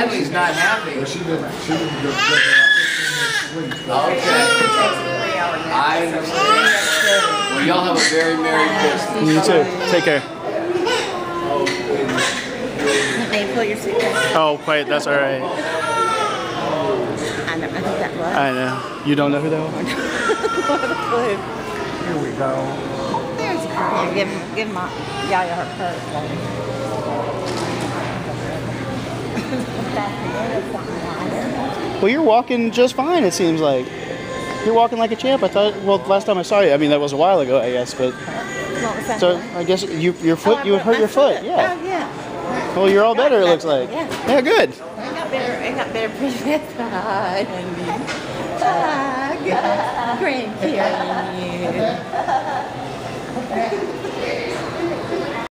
Natalie's not happy. But she didn't go. Okay. I understand. Well, y'all have a very Merry Christmas. You too. Take care. Hey, pull your suitcase. Oh, wait, that's all right. I don't know who that was. I know. You don't know who that was? What a clue. Here we go. There's a clue. Give my Yaya her purse, lady. Well, you're walking just fine, it seems like. You're walking like a champ. I thought, well, last time I saw you, I mean, that was a while ago, I guess, but... What was that? So, I guess your foot, you hurt your foot, yeah. Oh, yeah. Well, you're all better, it looks like. Yeah. Yeah, good. I got better presents. Hi, grandkid.